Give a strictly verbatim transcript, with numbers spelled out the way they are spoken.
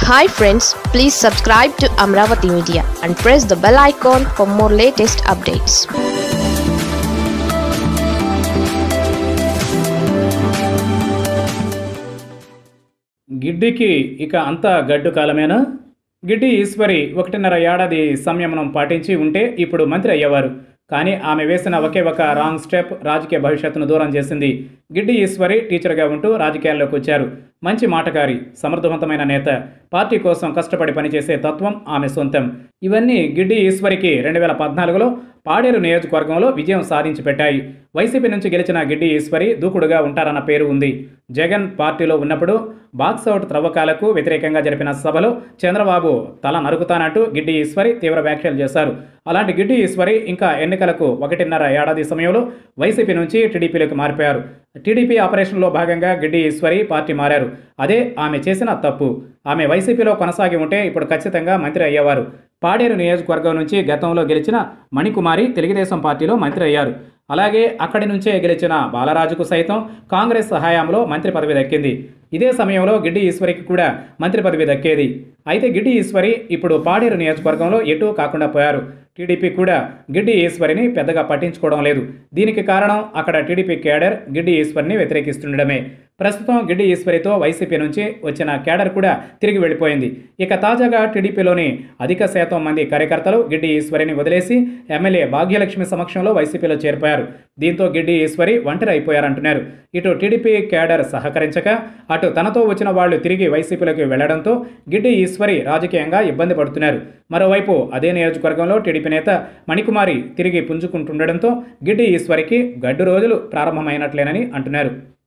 Hi friends, please subscribe to Amaravathi Media and press the bell icon for more latest updates. గిడ్డికి ఇక అంతా గడ్డు కాలమేనా? గిడ్డి ఈశ్వరి ఒకటిన్నర ఏడాది సంయమనం పాటించి ఉంటే ఇప్పుడు మంత్రి అయ్యేవారు. కానీ ఆమె వేసిన ఒకే ఒక రాంగ్ స్టెప్ రాజకీయ భవిష్యత్తును దూరం చేసింది. గిడ్డి ఈశ్వరి టీచర్గా ఉంటూ రాజకీయాల్లోకి వచ్చారు. మంచి మాటకారి, సమర్థవంతమైన నేత, పార్టీ కోసం కష్టపడి పనిచేసే తత్వం ఆమె సొంతం. ఇవన్నీ గిడ్డి ఈశ్వరికి రెండు వేల పద్నాలుగులో పాడేరు నియోజకవర్గంలో విజయం సాధించి పెట్టాయి. వైసీపీ నుంచి గెలిచిన గిడ్డి ఈశ్వరి దూకుడుగా ఉంటారన్న పేరు ఉంది. జగన్ పార్టీలో ఉన్నప్పుడు బాక్సౌట్ త్రవ్వకాలకు వ్యతిరేకంగా జరిపిన సభలో చంద్రబాబు తల నరుకుతానంటూ గిడ్డి ఈశ్వరి తీవ్ర వ్యాఖ్యలు చేశారు. అలాంటి గిడ్డి ఈశ్వరి ఇంకా ఎన్నికలకు ఒకటిన్నర ఏడాది సమయంలో వైసీపీ నుంచి టీడీపీలోకి మారిపోయారు. టీడీపీ ఆపరేషన్లో భాగంగా గిడ్డి ఈశ్వరి పార్టీ మారారు. అదే ఆమె చేసిన తప్పు. ఆమె వైసీపీలో కొనసాగి ఉంటే ఇప్పుడు ఖచ్చితంగా మంత్రి అయ్యేవారు. పాడేరు నియోజకవర్గం నుంచి గతంలో గెలిచిన మణికుమారి తెలుగుదేశం పార్టీలో మంత్రి అయ్యారు. అలాగే అక్కడి నుంచే గెలిచిన బాలరాజుకు సైతం కాంగ్రెస్ హయాంలో మంత్రి పదవి దక్కింది. ఇదే సమయంలో గిడ్డి ఈశ్వరికి కూడా మంత్రి పదవి దక్కేది. అయితే గిడ్డి ఈశ్వరి ఇప్పుడు పాడేరు నియోజకవర్గంలో ఎటూ కాకుండా పోయారు. టీడీపీ కూడా గిడ్డి ఈశ్వరిని పెద్దగా పట్టించుకోవడం లేదు. దీనికి కారణం అక్కడ టీడీపీ క్యాడర్ గిడ్డి ఈశ్వరిని వ్యతిరేకిస్తుండడమే. ప్రస్తుతం గిడ్డి ఈశ్వరితో వైసీపీ నుంచి వచ్చిన క్యాడర్ కూడా తిరిగి వెళ్ళిపోయింది. ఇక తాజాగా టీడీపీలోని అధిక శాతం మంది కార్యకర్తలు గిడ్డి ఈశ్వరిని వదిలేసి ఎమ్మెల్యే భాగ్యలక్ష్మి సమక్షంలో వైసీపీలో చేరిపోయారు. దీంతో గిడ్డి ఈశ్వరి ఒంటరి అయిపోయారంటున్నారు. ఇటు టీడీపీ క్యాడర్ సహకరించక అటు తనతో వచ్చిన వాళ్లు తిరిగి వైసీపీలోకి వెళ్లడంతో గిడ్డి ఈశ్వరి రాజకీయంగా ఇబ్బంది పడుతున్నారు. మరోవైపు అదే నియోజకవర్గంలో టీడీపీ నేత మణికుమారి తిరిగి పుంజుకుంటుండడంతో గిడ్డి ఈశ్వరికి గడ్డు రోజులు ప్రారంభమైనట్లేనని అంటున్నారు.